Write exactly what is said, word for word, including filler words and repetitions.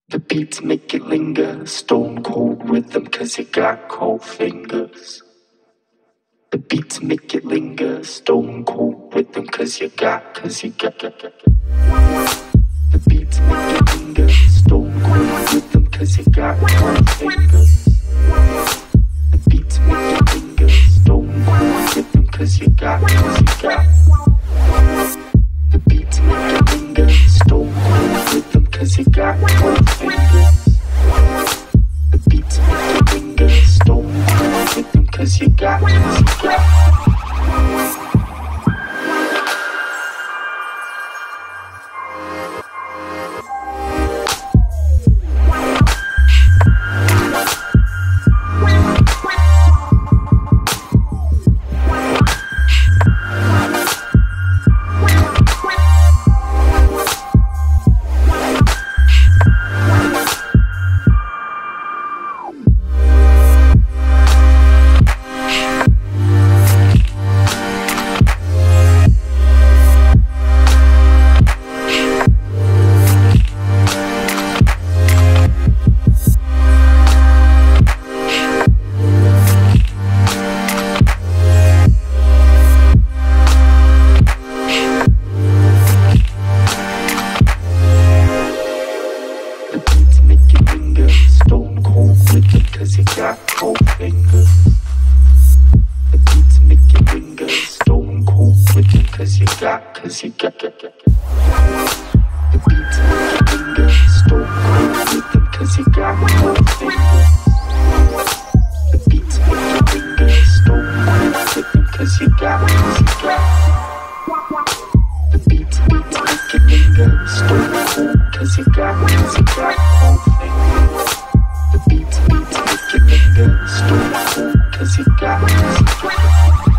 The beats make it linger, stone cold rhythm cause you got cold fingers. The beats make it linger, stone cold rhythm cause you got, cause you got, got, got. The beats make it linger, stone cold rhythm cause you got cold fingers. The beats make it linger, stone cold rhythm cause you got, cause you got. The beats make it linger, stone cold rhythm cause you got cold fingers. The beats make it linger, stone cold rhythm cause you got, cause you got. Cause you got cold fingers. The beats make it linger, stone cold rhythm cause you got, cause you got, got, got. The beats make it linger, stone cold rhythm cause you got cold fingers. The beats make it linger, stone cold rhythm cause you got, cause you got. The beats beats make it linger, stone cold cause you got, cause you got cold fingers. The beats, beats make it linger, stone cold, cause you got, cause you got.